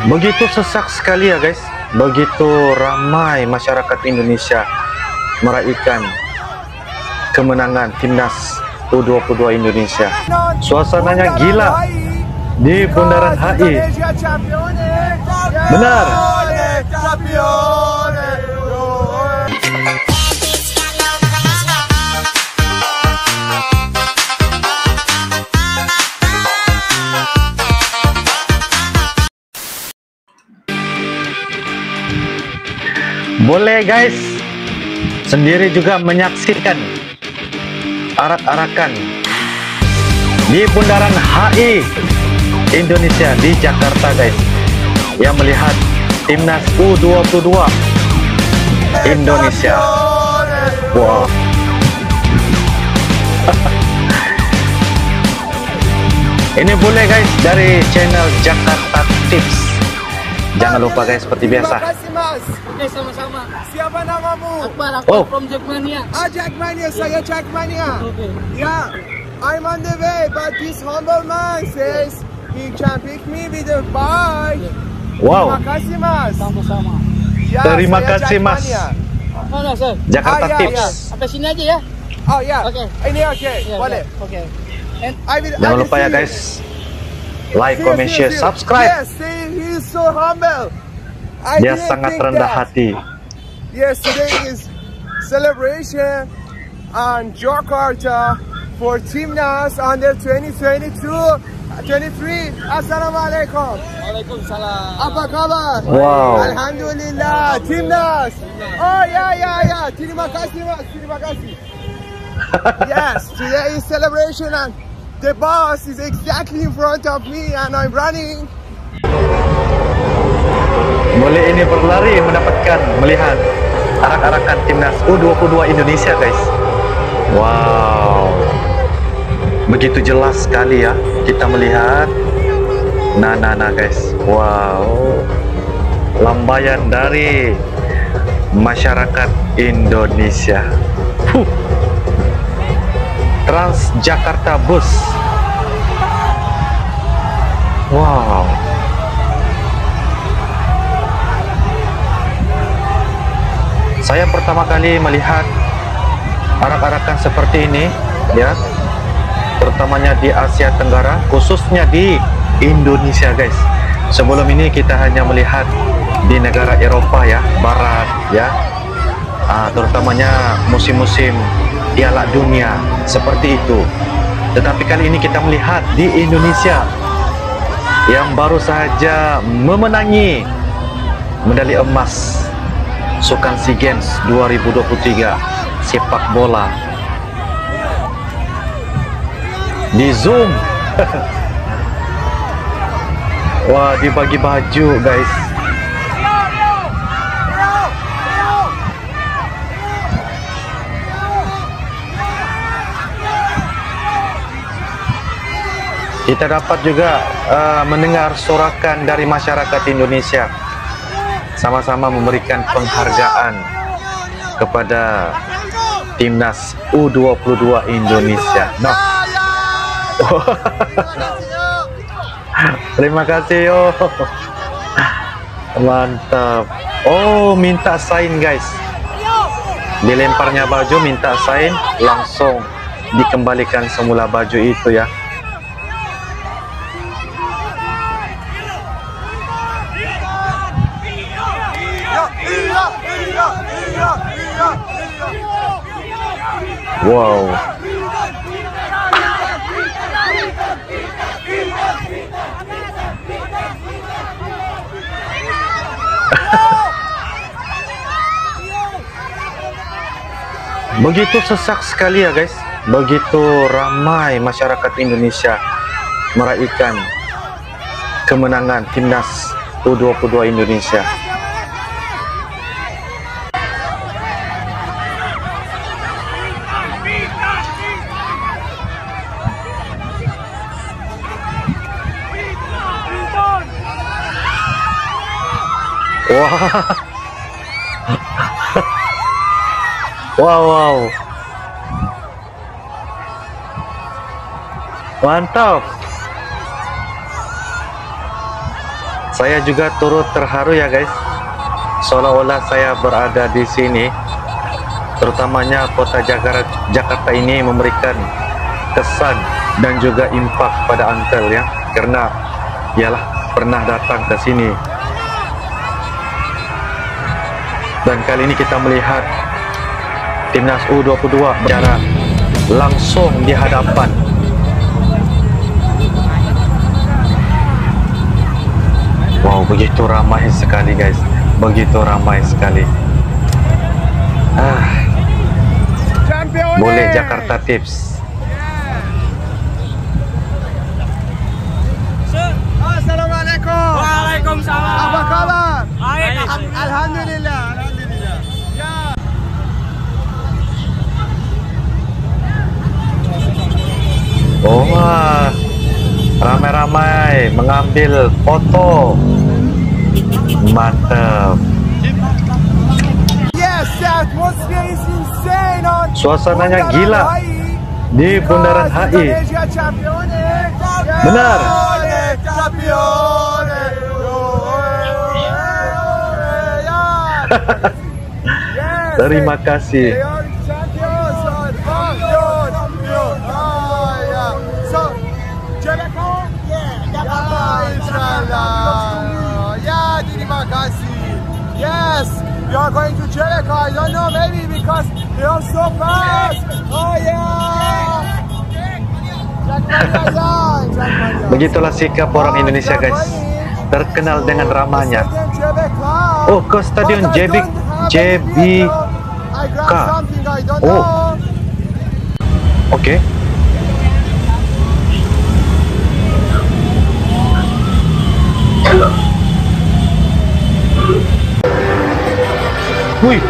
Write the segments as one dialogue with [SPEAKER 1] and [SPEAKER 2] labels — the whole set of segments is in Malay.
[SPEAKER 1] Begitu sesak sekali ya guys, begitu ramai masyarakat Indonesia meraihkan kemenangan timnas U22 Indonesia. Suasananya gila di Bundaran HI. Benar. Boleh guys sendiri juga menyaksikan arak-arakan di Bundaran HI Indonesia di Jakarta guys, yang melihat timnas U22 Indonesia. Wow. Ini boleh guys dari channel Jakarta Tips. Jangan lupa guys, seperti biasa.
[SPEAKER 2] Terima kasih mas.
[SPEAKER 3] Oke, sama-sama.
[SPEAKER 2] Siapa namamu?
[SPEAKER 3] Akbar from Jackmania.
[SPEAKER 2] Jackmania, saya Jackmania.
[SPEAKER 3] Okay.
[SPEAKER 2] Yeah, I'm on the way, but this humble man says he can pick me with a bike.
[SPEAKER 1] Wow.
[SPEAKER 2] Terima kasih mas.
[SPEAKER 3] Sama-sama.
[SPEAKER 2] Ya,
[SPEAKER 1] Terima
[SPEAKER 2] saya
[SPEAKER 1] kasih, Mas.
[SPEAKER 2] Jackmania.
[SPEAKER 3] Mana, sir?
[SPEAKER 1] Jakarta
[SPEAKER 2] ya,
[SPEAKER 1] Tips.
[SPEAKER 2] ya.
[SPEAKER 3] Sampai sini aja ya.
[SPEAKER 2] Oh ya.
[SPEAKER 3] Oke.
[SPEAKER 2] Ini oke.
[SPEAKER 3] Ya,
[SPEAKER 2] Boleh.
[SPEAKER 3] ya. Oke.
[SPEAKER 1] Jangan lupa ya guys, like, comment, share, subscribe.
[SPEAKER 2] Yes, he is so humble.
[SPEAKER 1] Dia sangat rendah hati.
[SPEAKER 2] Yes, today is celebration on Jakarta for Timnas under 2022-23. Assalamualaikum.
[SPEAKER 3] Waalaikumsalam.
[SPEAKER 2] Apa kabar?
[SPEAKER 1] Wow.
[SPEAKER 2] Alhamdulillah, Timnas. Oh ya. Terima kasih mas. Terima kasih. Yes, today is celebration and the bus is exactly in front of me and I'm running.
[SPEAKER 1] Boleh ini berlari melihat arak-arakan timnas U22 Indonesia guys. Wow, begitu jelas sekali ya kita melihat. Nah guys, wow, lambaian dari masyarakat Indonesia. Transjakarta Bus. Wow. Saya pertama kali melihat arak-arakan seperti ini ya, terutamanya di Asia Tenggara, khususnya di Indonesia guys. Sebelum ini kita hanya melihat di negara Eropa ya, Barat ya, terutamanya musim-musim Piala Dunia seperti itu. Tetapi kali ini kita melihat di Indonesia yang baru saja memenangi medali emas Sukan SEA Games 2023 sepak bola. Di zoom. Wah, dibagi baju guys. Kita dapat juga mendengar sorakan dari masyarakat Indonesia, sama-sama memberikan penghargaan kepada timnas U22 Indonesia. Nah, terima kasih yo, mantap. Oh, minta sign guys, dilemparnya baju minta sign, langsung dikembalikan semula baju itu ya. Wow. Begitu sesak sekali ya guys, begitu ramai masyarakat Indonesia meraihkan kemenangan timnas U22 Indonesia. Wah. Wow. Mantap. Saya juga turut terharu ya guys. Seolah-olah saya berada di sini. Terutamanya kota Jakarta ini memberikan kesan dan juga impak pada Uncle ya. Karena ialah pernah datang ke sini. Dan kali ini kita melihat Timnas U22 secara langsung di hadapan. Wow, begitu ramai sekali guys. Begitu ramai sekali. Boleh Jakarta Tips.
[SPEAKER 2] Assalamualaikum.
[SPEAKER 3] Waalaikumsalam.
[SPEAKER 2] Apa kabar?
[SPEAKER 3] Baik.
[SPEAKER 2] Alhamdulillah. Alhamdulillah. Ya.
[SPEAKER 1] Oh, ramai-ramai mengambil foto. Mantap.
[SPEAKER 2] Yes, the atmosphere is insane on
[SPEAKER 1] Suasananya
[SPEAKER 2] Bundaran
[SPEAKER 1] gila
[SPEAKER 2] HI.
[SPEAKER 1] di Bundaran
[SPEAKER 2] Because
[SPEAKER 1] HI.
[SPEAKER 2] Indonesia champione.
[SPEAKER 1] Benar.
[SPEAKER 2] Champione. Yes.
[SPEAKER 1] Terima kasih.
[SPEAKER 2] They are champions. Champion. Yeah. So, Jericho? Yeah, inshallah. Yeah, terima kasih. Yes, we are going to Jericho. I don't know, maybe because they are so fast. Oh yeah.
[SPEAKER 1] Begitulah sikap orang Indonesia guys. Terkenal dengan ramanya. Oh, ke stadion JBK. Oh. Oke. Wih.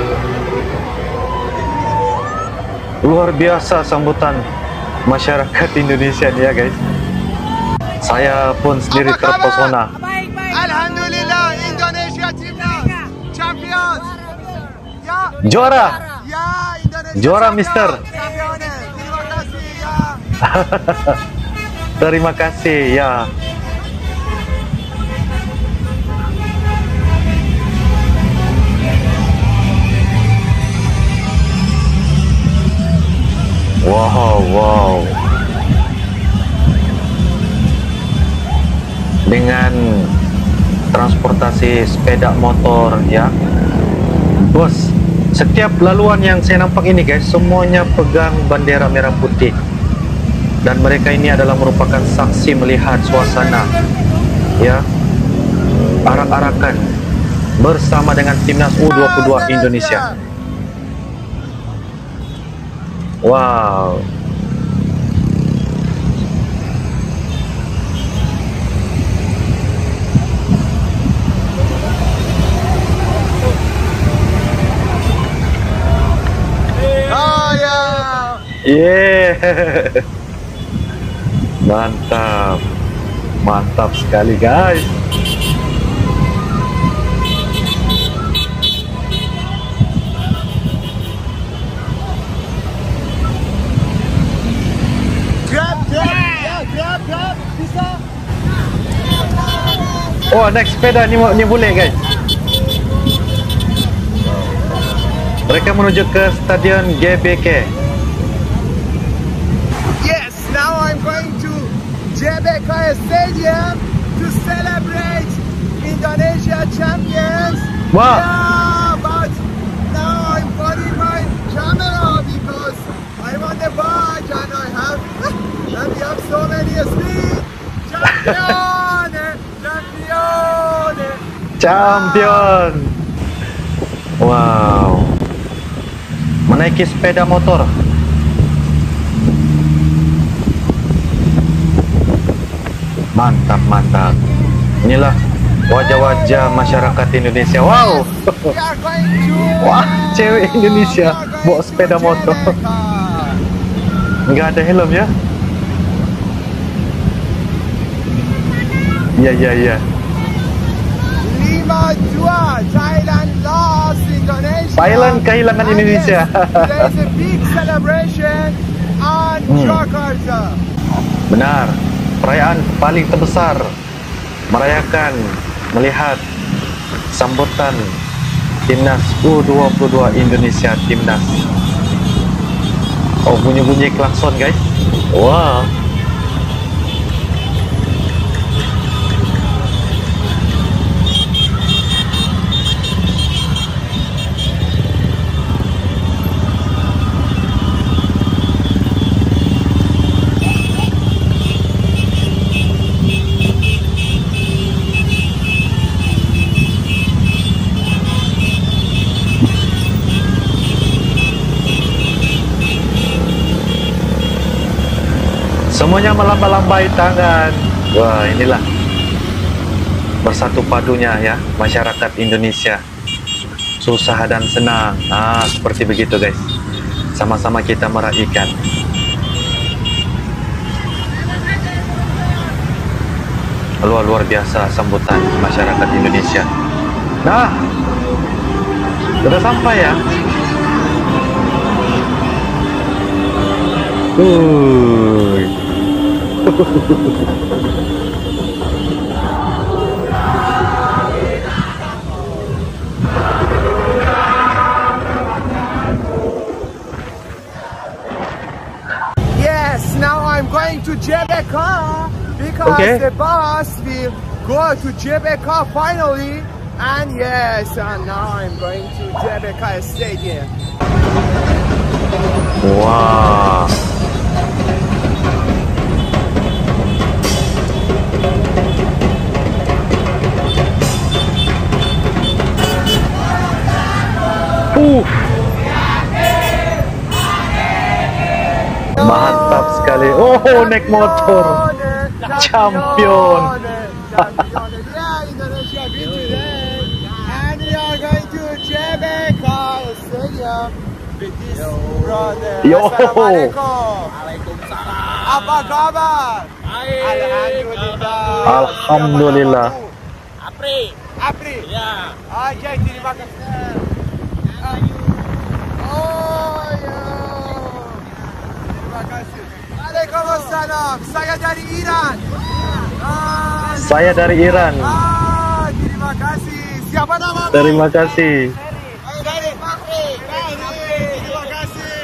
[SPEAKER 1] Luar biasa sambutan masyarakat Indonesia nih ya guys. Saya pun sendiri terpesona.
[SPEAKER 2] Alhamdulillah, Indonesia Timnas champions. Ya.
[SPEAKER 1] Juara.
[SPEAKER 2] Ya, Indonesia.
[SPEAKER 1] Juara,
[SPEAKER 2] champion.
[SPEAKER 1] Mister.
[SPEAKER 2] Champione. Terima kasih ya.
[SPEAKER 1] Terima kasih ya. Wow. Dengan transportasi sepeda motor ya. Bos, setiap laluan yang saya nampak ini guys, semuanya pegang bendera merah putih. Dan mereka ini adalah merupakan saksi melihat suasana ya, arak-arakan bersama dengan Timnas U22 Indonesia. Wow.
[SPEAKER 2] Oh ya.
[SPEAKER 1] Yeah. Mantap. Mantap sekali guys.
[SPEAKER 2] Grab, bisa.
[SPEAKER 1] Oh, naik sepeda ni boleh guys. Mereka menuju ke stadion GBK.
[SPEAKER 2] Yes, now I'm going to JBK Stadium to celebrate Indonesia champions.
[SPEAKER 1] Wow.
[SPEAKER 2] Yeah, but now I'm putting my camera because I'm on the bike and we have so many speed.
[SPEAKER 1] Champion. Wow. Menaiki sepeda motor. Mantap. Inilah wajah-wajah masyarakat Indonesia. Wow. Wah, cewek Indonesia bawa sepeda motor. Nggak ada helm ya? Iya.
[SPEAKER 2] 5-2, Thailand lost Indonesia.
[SPEAKER 1] Thailand kehilangan Indonesia.
[SPEAKER 2] There is a big celebration on Jakarta.
[SPEAKER 1] Benar, perayaan paling terbesar merayakan melihat sambutan timnas U22 Indonesia timnas. Oh, bunyi-bunyi klakson guys. Wah. Semuanya melamba-lambai tangan. Wah, inilah bersatu padunya ya masyarakat Indonesia. Susah dan senang. Seperti begitu guys. Sama-sama kita meraihkan. Luar biasa sambutan masyarakat Indonesia. Nah, sudah sampai ya.
[SPEAKER 2] Yes, now I'm going to JBK because the bus will go to JBK finally. And yes, and now I'm going to JBK Stadium.
[SPEAKER 1] Wow. Mantap sekali. Oh, naik motor. Champion.
[SPEAKER 2] Yeah, Indonesia win today. And we are going to JBK Stadium with this brother.
[SPEAKER 1] Yo.
[SPEAKER 2] Assalamualaikum.
[SPEAKER 3] Waalaikumsalam.
[SPEAKER 2] Apa kabar? Alhamdulillah.
[SPEAKER 1] Alhamdulillah.
[SPEAKER 2] Apri.
[SPEAKER 3] Ya.
[SPEAKER 2] Aja, terima kasih. Oh ya. Terima kasih. Waalaikumsalam. Saya dari Iran.
[SPEAKER 1] Saya dari Iran.
[SPEAKER 2] Terima kasih. Siapa nama?
[SPEAKER 1] Terima kasih.
[SPEAKER 2] Dari Apri. Terima kasih.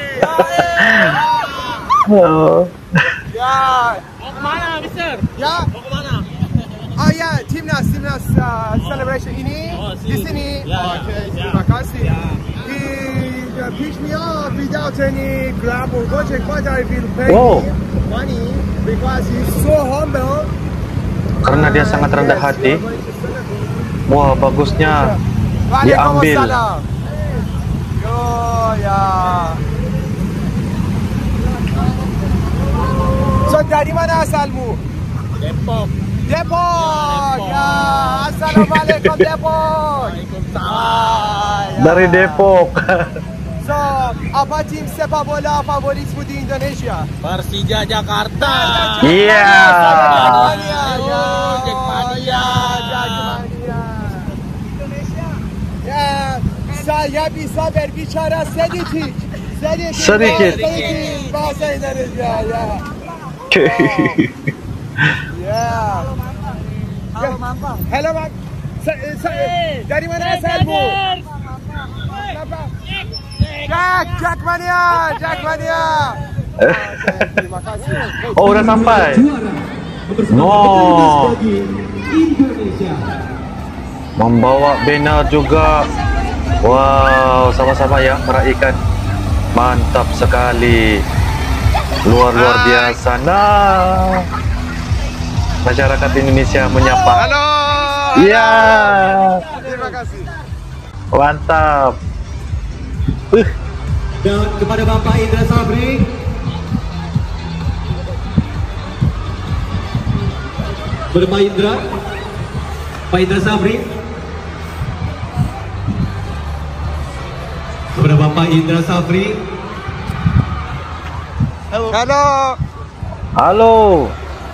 [SPEAKER 1] Oh.
[SPEAKER 2] Ya.
[SPEAKER 3] Mau kemana, Mister?
[SPEAKER 2] Ya.
[SPEAKER 3] Mau kemana?
[SPEAKER 2] Oh ya, timnas celebration ini di sini.
[SPEAKER 3] Ya,
[SPEAKER 2] Oke,
[SPEAKER 3] ya.
[SPEAKER 2] terima kasih.
[SPEAKER 3] Ya.
[SPEAKER 2] He picked me up without any Grab or Gojek, but I will pay
[SPEAKER 1] Wow.
[SPEAKER 2] him money because he's so humble.
[SPEAKER 1] Karena dia sangat rendah hati. Wah, bagusnya diambil.
[SPEAKER 2] Waalaikumsalam. Yo ya. So dari mana asalmu?
[SPEAKER 3] Depok.
[SPEAKER 2] Depok. Ya, assalamualaikum Depok.
[SPEAKER 3] Waalaikumsalam.
[SPEAKER 1] Dari Depok.
[SPEAKER 2] So, apa tim sepak bola favoritmu di Indonesia?
[SPEAKER 3] Persija Jakarta.
[SPEAKER 1] Iya.
[SPEAKER 2] Jackmania. Ya,
[SPEAKER 3] Jackmania.
[SPEAKER 2] Jackmania. Indonesia. Ya, saya bisa berbicara sedikit.
[SPEAKER 1] Sedikit.
[SPEAKER 2] Bahasa Indonesia. Ya. Ya.
[SPEAKER 3] Halo, Mampang.
[SPEAKER 2] Hello, Mak. Dari mana asalmu? Jackmania. Terima kasih.
[SPEAKER 1] Oh, udah sampai. No. Membawa banner juga. Wow, sama-sama ya meraihkan. Mantap sekali. Luar biasa. Nah, masyarakat Indonesia menyapa.
[SPEAKER 2] Halo.
[SPEAKER 1] Iya.
[SPEAKER 2] Terima kasih.
[SPEAKER 1] Mantap.
[SPEAKER 4] Dan kepada Bapak Indra Sabri, kepada Pak Indra Sabri, kepada Bapak Indra Sabri.
[SPEAKER 1] Halo.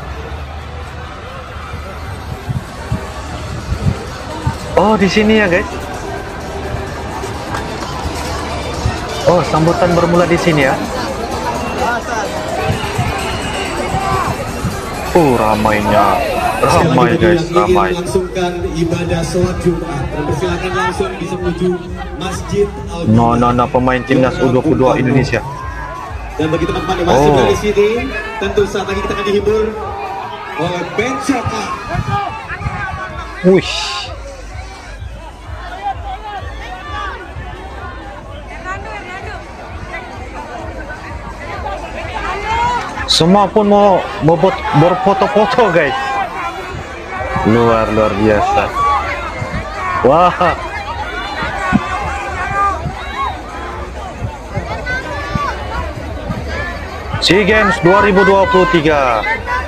[SPEAKER 1] Oh, di sini ya, guys. Oh, sambutan bermula di sini ya. Ramainya. Ramai guys, ramai.
[SPEAKER 4] Melangsungkan ibadah sholat Jumat. Dan persilakan langsung bisa menuju Masjid Al.
[SPEAKER 1] No, pemain timnas U22 Indonesia.
[SPEAKER 4] Dan bagi teman-teman yang masih dari sini, tentu saat lagi kita akan dihibur oleh band Caka.
[SPEAKER 1] Wush. Semua pun mau berfoto-foto guys. Luar biasa. Wah. SEA Games 2023.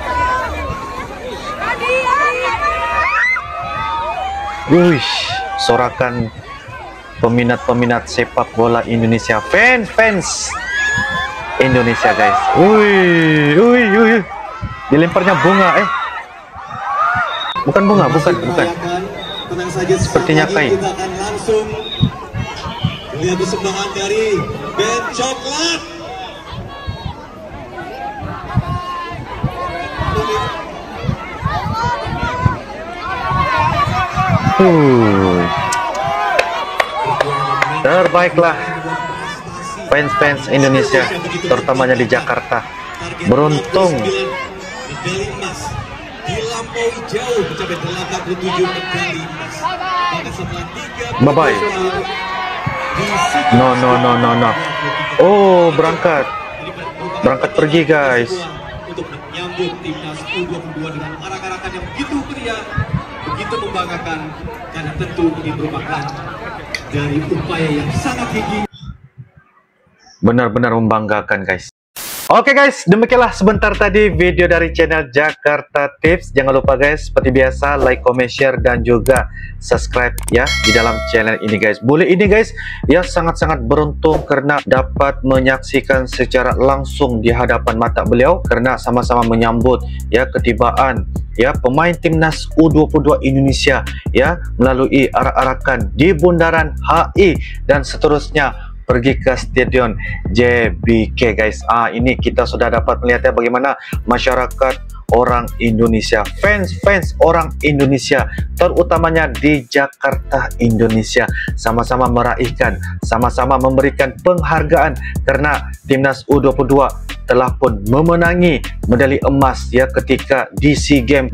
[SPEAKER 1] Wih, sorakan peminat-peminat sepak bola Indonesia, fans Indonesia guys. Wih. Dilemparnya bunga, bukan bunga, bukan.
[SPEAKER 4] Tenang saja,
[SPEAKER 1] Sepertinya kain.
[SPEAKER 4] kita akan langsung melihat persembahan dari band Coklat.
[SPEAKER 1] Terbaiklah fans Indonesia, terutamanya di Jakarta. Beruntung.
[SPEAKER 4] Medali emas dilampaui jauh, mencapai 87 medali emas. Bahkan setelah 3
[SPEAKER 1] Bye-bye. No. Oh, berangkat pergi guys.
[SPEAKER 4] Untuk menyambut timnas U22 dengan arak-arakan yang begitu meriah, begitu membanggakan, karena tentu ini merupakan dari upaya yang sangat gigih.
[SPEAKER 1] Benar-benar membanggakan guys. Oke guys, demikianlah sebentar tadi video dari channel Jakarta Tips. Jangan lupa guys, seperti biasa like, comment, share, dan juga subscribe ya di dalam channel ini guys. Boleh ini guys, ya sangat-sangat beruntung karena dapat menyaksikan secara langsung di hadapan mata beliau, karena sama-sama menyambut ya ketibaan ya pemain timnas U22 Indonesia ya melalui arak-arakan di Bundaran HI dan seterusnya pergi ke Stadion JBK guys. Ini kita sudah dapat melihatnya bagaimana masyarakat orang Indonesia, fans orang Indonesia, terutamanya di Jakarta, Indonesia, sama-sama meraihkan, sama-sama memberikan penghargaan karena timnas U22 telah pun memenangi medali emas ya ketika di SEA Games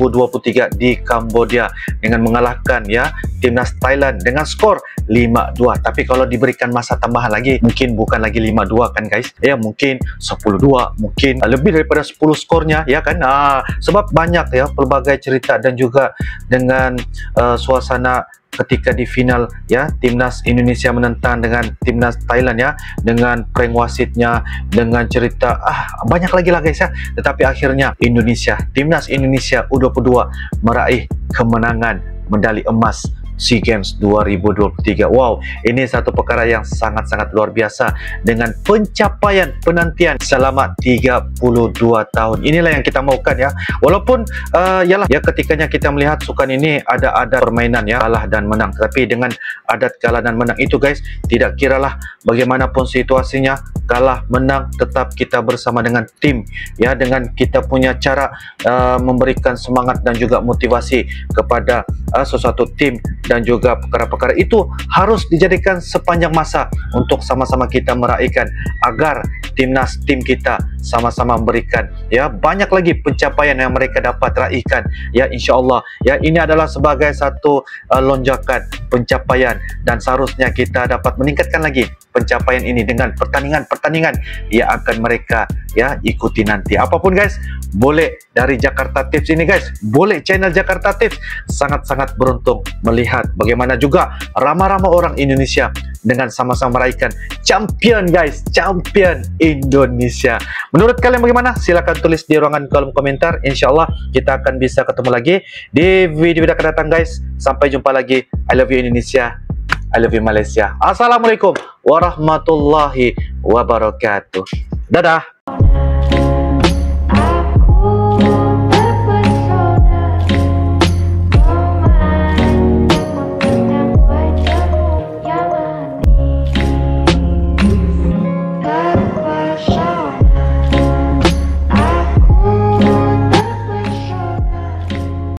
[SPEAKER 1] 2023 di Kamboja dengan mengalahkan ya timnas Thailand dengan skor 5-2. Tapi kalau diberikan masa tambahan lagi mungkin bukan lagi 5-2 kan guys ya, mungkin 10-2, mungkin lebih daripada 10 skornya ya kan. Sebab banyak ya pelbagai cerita dan juga dengan suasana ketika di final ya timnas Indonesia menentang dengan timnas Thailand ya, dengan prank wasitnya, dengan cerita banyak lagi lah guys ya. Tetapi akhirnya timnas Indonesia U22 meraih kemenangan medali emas SEA Games 2023. Wow, ini satu perkara yang sangat-sangat luar biasa dengan pencapaian penantian selama 32 tahun. Inilah yang kita maukan ya. Walaupun yalah ya ketikanya kita melihat sukan ini ada permainan ya, kalah dan menang. Tapi dengan adat kalah dan menang itu guys, tidak kiralah bagaimanapun situasinya, kalah menang tetap kita bersama dengan tim ya, dengan kita punya cara memberikan semangat dan juga motivasi kepada sesuatu tim, dan juga perkara-perkara itu harus dijadikan sepanjang masa untuk sama-sama kita meraihkan agar tim kita sama-sama memberikan ya banyak lagi pencapaian yang mereka dapat raihkan ya, insyaallah ya. Ini adalah sebagai satu lonjakan pencapaian dan seharusnya kita dapat meningkatkan lagi pencapaian ini dengan pertandingan yang akan mereka ya ikuti nanti. Apapun guys, boleh dari Jakarta Tips ini guys, boleh channel Jakarta Tips sangat-sangat beruntung melihat bagaimana juga ramah-ramah orang Indonesia dengan sama-sama meraihkan champion guys, champion Indonesia. Menurut kalian bagaimana? Silahkan tulis di ruangan kolom komentar. Insyaallah kita akan bisa ketemu lagi di video akan datang guys. Sampai jumpa lagi. I love you Indonesia, I love you Malaysia. Assalamualaikum warahmatullahi wabarakatuh. Dadah.